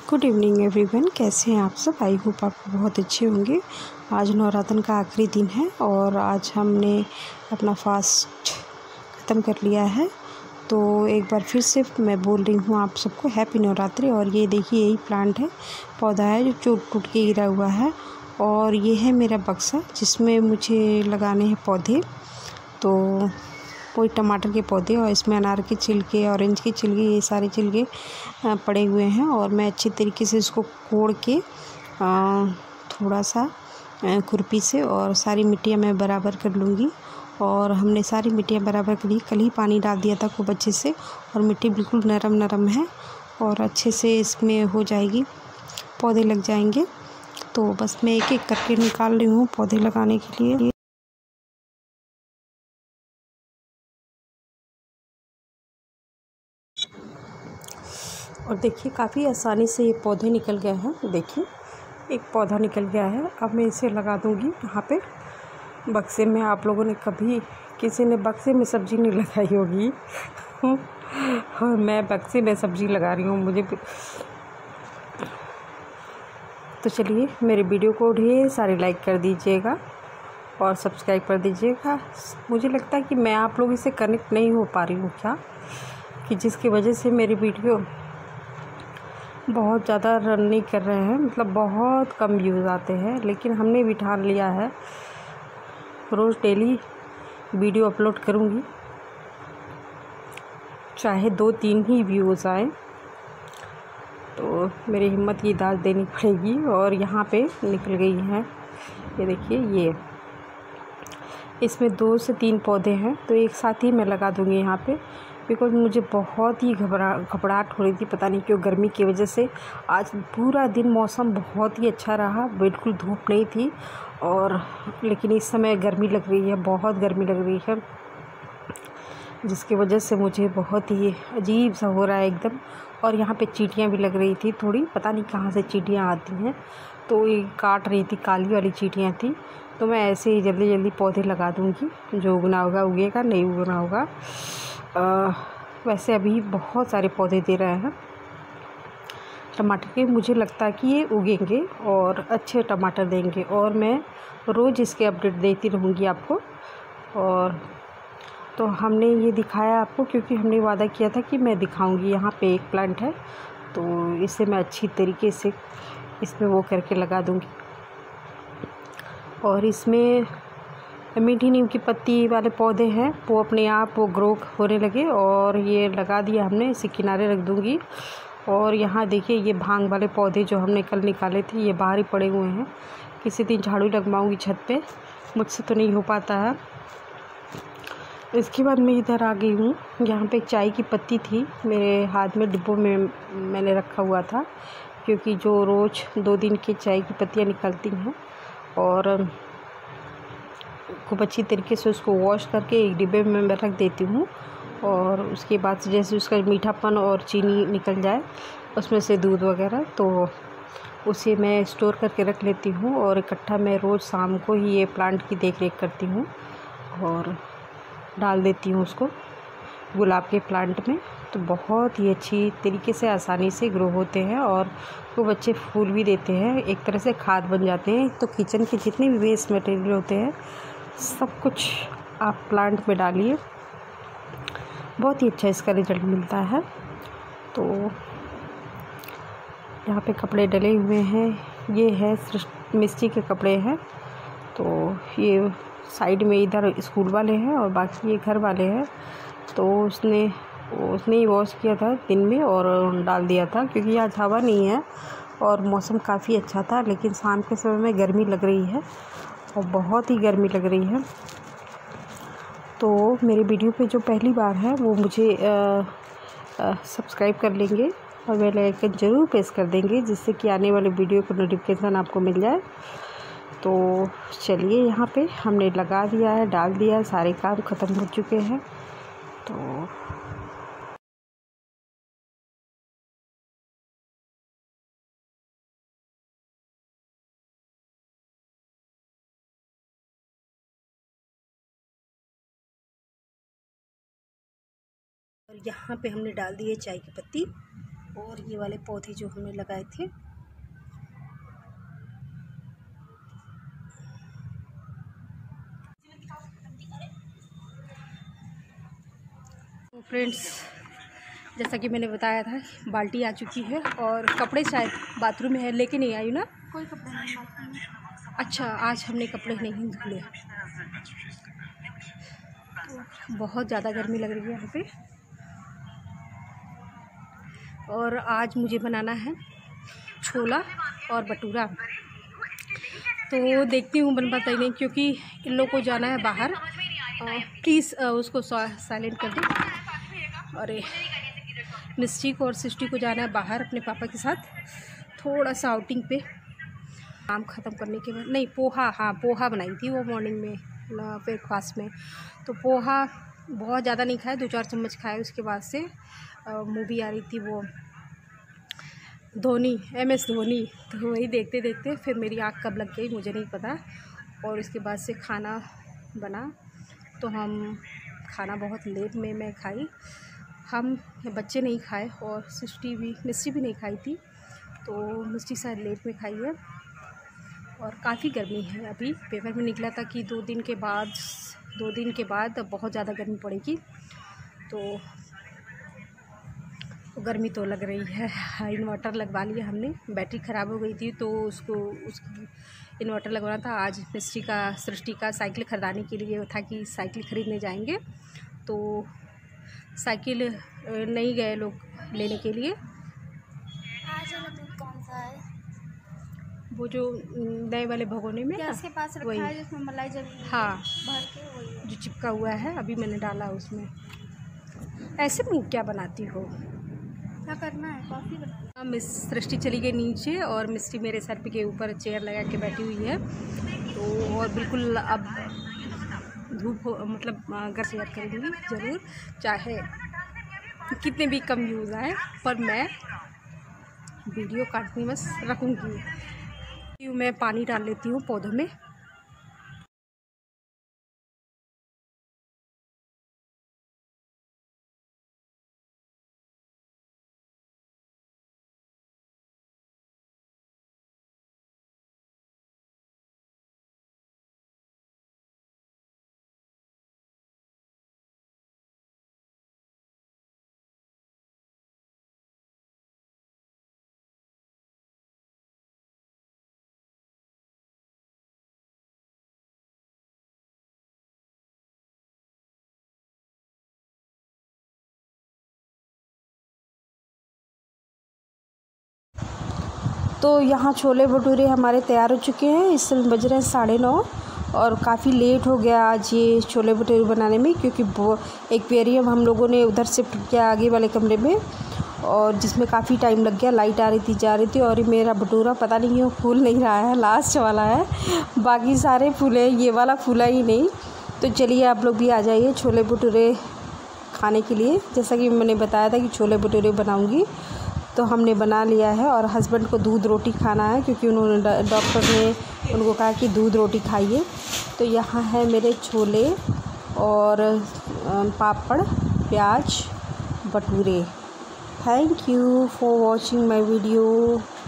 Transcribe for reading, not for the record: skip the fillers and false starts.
Good evening everyone. कैसे हैं आप सब? आई होप आप बहुत अच्छे होंगे। आज नवरात्र का आखिरी दिन है और आज हमने अपना फास्ट ख़त्म कर लिया है। तो एक बार फिर से मैं बोल रही हूँ आप सबको हैप्पी नवरात्रि। और ये देखिए, यही प्लांट है, पौधा है जो टूट टूट के गिरा हुआ है। और ये है मेरा बक्सा जिसमें मुझे लगाने हैं पौधे। तो कोई टमाटर के पौधे, और इसमें अनार के छिलके, ऑरेंज के छिलके, ये सारे छिलके पड़े हुए हैं। और मैं अच्छे तरीके से इसको कोड़ के थोड़ा सा खुरपी से और सारी मिट्टियाँ मैं बराबर कर लूँगी। और हमने सारी मिट्टियाँ बराबर करी, कल ही पानी डाल दिया था खूब अच्छे से, और मिट्टी बिल्कुल नरम नरम है और अच्छे से इसमें हो जाएगी, पौधे लग जाएंगे। तो बस मैं एक एक करके निकाल रही हूँ पौधे लगाने के लिए। और देखिए, काफ़ी आसानी से ये पौधे निकल गए हैं। देखिए, एक पौधा निकल गया है। अब मैं इसे लगा दूँगी यहाँ पे बक्से में। आप लोगों ने कभी किसी ने बक्से में सब्ज़ी नहीं लगाई होगी और मैं बक्से में सब्ज़ी लगा रही हूँ। मुझे तो चलिए, मेरे वीडियो को ढेर सारे लाइक कर दीजिएगा और सब्सक्राइब कर दीजिएगा। मुझे लगता है कि मैं आप लोगों से कनेक्ट नहीं हो पा रही हूँ क्या, कि जिसकी वजह से मेरी वीडियो बहुत ज़्यादा रन नहीं कर रहे हैं, मतलब बहुत कम व्यूज़ आते हैं। लेकिन हमने भी ठान लिया है, रोज़ डेली वीडियो अपलोड करूँगी, चाहे 2-3 ही व्यूज़ आए। तो मेरी हिम्मत की दाद देनी पड़ेगी। और यहाँ पे निकल गई हैं, ये देखिए, ये इसमें 2 से 3 पौधे हैं। तो एक साथ ही मैं लगा दूँगी यहाँ पे, बिकॉज़ मुझे बहुत ही घबराहट हो रही थी, पता नहीं क्यों, गर्मी की वजह से। आज पूरा दिन मौसम बहुत ही अच्छा रहा, बिल्कुल धूप नहीं थी। और लेकिन इस समय गर्मी लग रही है, बहुत गर्मी लग रही है, जिसकी वजह से मुझे बहुत ही अजीब सा हो रहा है एकदम। और यहाँ पे चींटियाँ भी लग रही थी थोड़ी, पता नहीं कहाँ से चींटियाँ आती हैं, तो ये काट रही थी, काली वाली चींटियाँ थी। तो मैं ऐसे ही जल्दी जल्दी पौधे लगा दूँगी, जो उगना होगा उगेगा, नहीं उगना होगा। वैसे अभी बहुत सारे पौधे दे रहे हैं टमाटर के। मुझे लगता है कि ये उगेंगे और अच्छे टमाटर देंगे, और मैं रोज़ इसके अपडेट देती रहूँगी आपको। और तो हमने ये दिखाया आपको क्योंकि हमने वादा किया था कि मैं दिखाऊंगी। यहाँ पे एक प्लांट है, तो इसे मैं अच्छी तरीके से इसमें वो करके लगा दूँगी। और इसमें मीठी नीम की पत्ती वाले पौधे हैं, वो अपने आप वो ग्रो होने लगे, और ये लगा दिया हमने, इसे किनारे रख दूँगी। और यहाँ देखिए, ये भांग वाले पौधे जो हमने कल निकाले थे, ये बाहर ही पड़े हुए हैं। किसी दिन झाड़ू लगवाऊँगी छत पे, मुझसे तो नहीं हो पाता है। इसके बाद मैं इधर आ गई हूँ। यहाँ पे एक चाय की पत्ती थी मेरे हाथ में, डिब्बों में मैंने रखा हुआ था, क्योंकि जो रोज़ 2 दिन की चाय की पत्तियाँ निकलती हैं, और खूब अच्छी तरीके से उसको वॉश करके एक डिब्बे में मैं रख देती हूँ। और उसके बाद से जैसे उसका मीठापन और चीनी निकल जाए, उसमें से दूध वगैरह, तो उसे मैं स्टोर करके रख लेती हूँ। और इकट्ठा मैं रोज़ शाम को ही ये प्लांट की देख रेख करती हूँ और डाल देती हूँ उसको गुलाब के प्लांट में। तो बहुत ही अच्छी तरीके से आसानी से ग्रो होते हैं और खूब अच्छे फूल भी देते हैं, एक तरह से खाद बन जाते हैं। तो किचन के जितने भी वेस्ट मटेरियल होते हैं, सब कुछ आप प्लांट में डालिए, बहुत ही अच्छा इसका रिजल्ट मिलता है। तो यहाँ पे कपड़े डले हुए हैं, ये है मिस्त्री के कपड़े हैं। तो ये साइड में इधर स्कूल वाले हैं और बाकी ये घर वाले हैं। तो उसने ही वॉश किया था दिन में और डाल दिया था, क्योंकि आज हवा नहीं है और मौसम काफ़ी अच्छा था। लेकिन शाम के समय में गर्मी लग रही है, और बहुत ही गर्मी लग रही है। तो मेरे वीडियो पे जो पहली बार है वो मुझे सब्सक्राइब कर लेंगे और बेल आइकन ज़रूर प्रेस कर देंगे, जिससे कि आने वाले वीडियो का नोटिफिकेशन आपको मिल जाए। तो चलिए, यहाँ पे हमने लगा दिया है, डाल दिया है, सारे काम ख़त्म हो चुके हैं। तो और यहाँ पे हमने डाल दी है चाय की पत्ती, और ये वाले पौधे जो हमने लगाए थे। तो फ्रेंड्स, जैसा कि मैंने बताया था, बाल्टी आ चुकी है और कपड़े शायद बाथरूम में है, लेके नहीं आई ना, कोई कपड़े नहीं बाथरूम में। अच्छा, आज हमने कपड़े नहीं धुले। तो बहुत ज़्यादा गर्मी लग रही है यहाँ पे। और आज मुझे बनाना है छोला और भटूरा। तो देखती हूँ बन पाता ही नहीं, क्योंकि इन लोगों को जाना है बाहर। प्लीज़ उसको साइलेंट कर दो। अरे, मिस्टी को और सृष्टि को जाना है बाहर अपने पापा के साथ, थोड़ा सा आउटिंग पे। काम ख़त्म करने के बाद, नहीं पोहा, हाँ पोहा बनाई थी वो मॉर्निंग में ब्रेकफास्ट में। तो पोहा बहुत ज़्यादा नहीं खाया, 2-4 चम्मच खाए। उसके बाद से मूवी आ रही थी वो धोनी, MS धोनी, तो वही देखते देखते फिर मेरी आँख कब लग गई मुझे नहीं पता। और उसके बाद से खाना बना, तो हम खाना बहुत लेट में मैं खाई। हम बच्चे नहीं खाए और मिस्टी भी नहीं खाई थी, तो मिस्टी शायद लेट में खाई है। और काफ़ी गर्मी है। अभी पेपर में निकला था कि 2 दिन के बाद बहुत ज़्यादा गर्मी पड़ेगी। तो गर्मी तो लग रही है। इन्वर्टर लगवा लिया हमने, बैटरी ख़राब हो गई थी तो उसकी इन्वर्टर लगवाना था। आज सृष्टि का साइकिल ख़रीदाने के लिए था कि साइकिल ख़रीदने जाएंगे, तो साइकिल नहीं गए लोग लेने के लिए। आज दूध कौन सा है? वो जो नए वाले भगोने में गैस के पास रखा है जिसमें मलाई जमी, हाँ भर के, वही जो चिपका हुआ है। अभी मैंने डाला उसमें। ऐसे मुँह क्या बनाती हो? क्या करना है? कॉफ़ी बनाना। मिस सृष्टि चली गई नीचे और मिस्टी मेरे सर पे के ऊपर चेयर लगा के बैठी हुई है। तो और बिल्कुल अब धूप हो, मतलब घर शेयर करूँगी ज़रूर, चाहे कितने भी कम व्यूज़ आए, पर मैं वीडियो कंटिन्यूअस रखूँगी। मैं पानी डाल लेती हूँ पौधों में। तो यहाँ छोले भटूरे हमारे तैयार हो चुके हैं। इस समय बज रहे हैं 9:30 और काफ़ी लेट हो गया आज ये छोले भटूरे बनाने में, क्योंकि एक्वेरियम हम लोगों ने उधर शिफ्ट किया आगे वाले कमरे में, और जिसमें काफ़ी टाइम लग गया। लाइट आ रही थी जा रही थी, और मेरा भटूरा पता नहीं क्यों फूल नहीं रहा है, लास्ट वाला है, बाकी सारे फूले, ये वाला फूला ही नहीं। तो चलिए आप लोग भी आ जाइए छोले भटूरे खाने के लिए। जैसा कि मैंने बताया था कि छोले भटूरे बनाऊँगी, तो हमने बना लिया है। और हस्बैंड को दूध रोटी खाना है, क्योंकि उन्होंने डॉक्टर ने उनको कहा कि दूध रोटी खाइए। तो यहाँ है मेरे छोले और पापड़, प्याज, bhature. Thank you for watching my video.